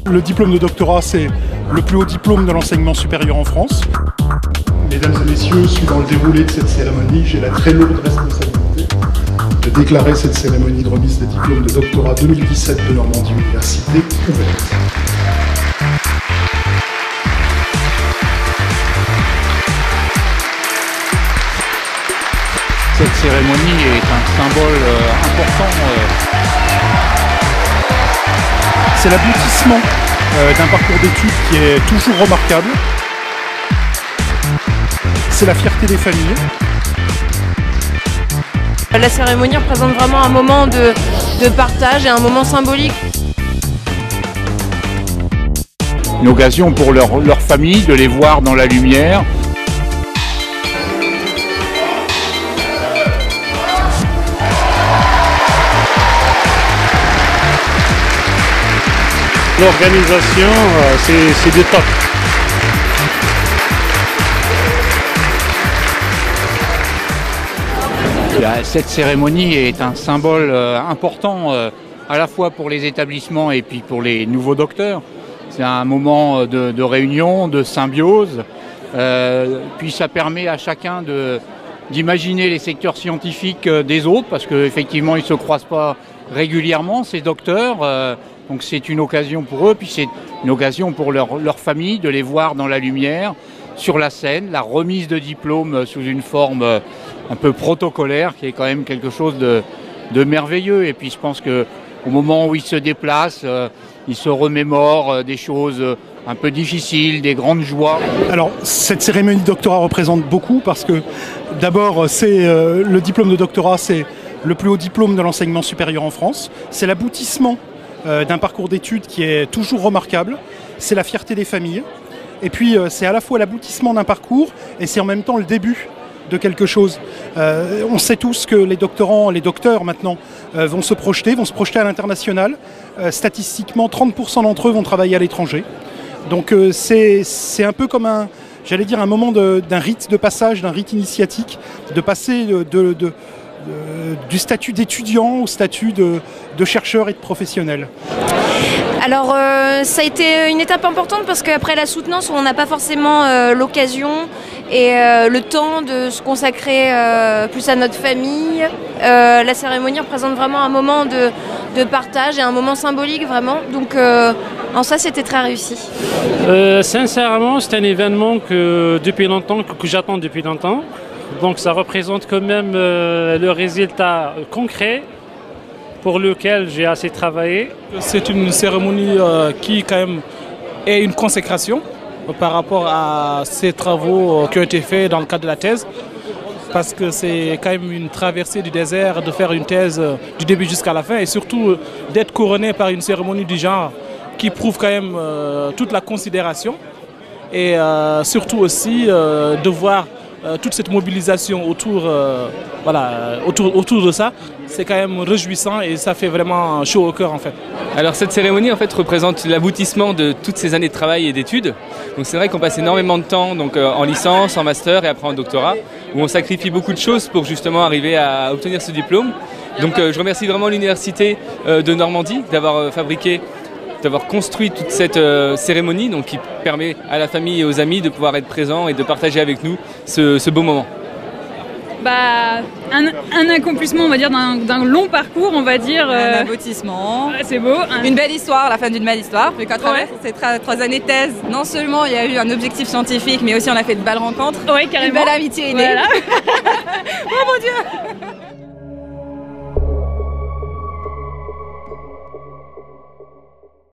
Le diplôme de doctorat, c'est le plus haut diplôme de l'enseignement supérieur en France. Mesdames et messieurs, suivant le déroulé de cette cérémonie, j'ai la très lourde responsabilité de déclarer cette cérémonie de remise des diplômes de doctorat 2017 de Normandie Université ouverte. Cette cérémonie est un symbole important. C'est l'aboutissement d'un parcours d'études qui est toujours remarquable. C'est la fierté des familles. La cérémonie représente vraiment un moment de partage et un moment symbolique. Une occasion pour leur famille de les voir dans la lumière. L'organisation, c'est du top. Cette cérémonie est un symbole important à la fois pour les établissements et puis pour les nouveaux docteurs. C'est un moment de réunion, de symbiose. Puis ça permet à chacun d'imaginer les secteurs scientifiques des autres parce qu'effectivement ils ne se croisent pas régulièrement, ces docteurs. Donc c'est une occasion pour eux, puis c'est une occasion pour leur famille de les voir dans la lumière, sur la scène, la remise de diplôme sous une forme un peu protocolaire, qui est quand même quelque chose de merveilleux. Et puis je pense qu'au moment où ils se déplacent, ils se remémorent des choses un peu difficiles, des grandes joies. Alors cette cérémonie de doctorat représente beaucoup parce que d'abord le diplôme de doctorat, c'est le plus haut diplôme de l'enseignement supérieur en France. C'est l'aboutissement d'un parcours d'études qui est toujours remarquable. C'est la fierté des familles. Et puis c'est à la fois l'aboutissement d'un parcours et c'est en même temps le début de quelque chose. On sait tous que les doctorants, les docteurs maintenant, vont se projeter à l'international. Statistiquement, 30% d'entre eux vont travailler à l'étranger. Donc c'est un peu comme un moment d'un rite de passage, d'un rite initiatique, de passer du statut d'étudiant au statut de chercheur et de professionnel. Alors ça a été une étape importante parce qu'après la soutenance, on n'a pas forcément l'occasion et le temps de se consacrer plus à notre famille. La cérémonie représente vraiment un moment de partage et un moment symbolique vraiment. Donc en ça, c'était très réussi. Sincèrement, c'est un événement que j'attends depuis longtemps. Donc ça représente quand même le résultat concret pour lequel j'ai assez travaillé. C'est une cérémonie qui quand même est une consécration par rapport à ces travaux qui ont été faits dans le cadre de la thèse. Parce que c'est quand même une traversée du désert de faire une thèse du début jusqu'à la fin et surtout d'être couronné par une cérémonie du genre qui prouve quand même toute la considération et surtout aussi de voir toute cette mobilisation autour de ça, c'est quand même réjouissant et ça fait vraiment chaud au cœur en fait. Alors cette cérémonie en fait représente l'aboutissement de toutes ces années de travail et d'études. Donc c'est vrai qu'on passe énormément de temps en licence, en master et après en doctorat, où on sacrifie beaucoup de choses pour justement arriver à obtenir ce diplôme. Donc je remercie vraiment l'Université de Normandie d'avoir construit toute cette cérémonie donc, qui permet à la famille et aux amis de pouvoir être présents et de partager avec nous ce beau moment. Un accomplissement, on va dire, d'un long parcours, on va dire. Un aboutissement. C'est beau. Une belle histoire, la fin d'une belle histoire. Vu qu'à travers ces 3 années de thèse, non seulement il y a eu un objectif scientifique, mais aussi on a fait de belles rencontres. Ouais, carrément. Une belle amitié est née. Voilà. Oh mon Dieu!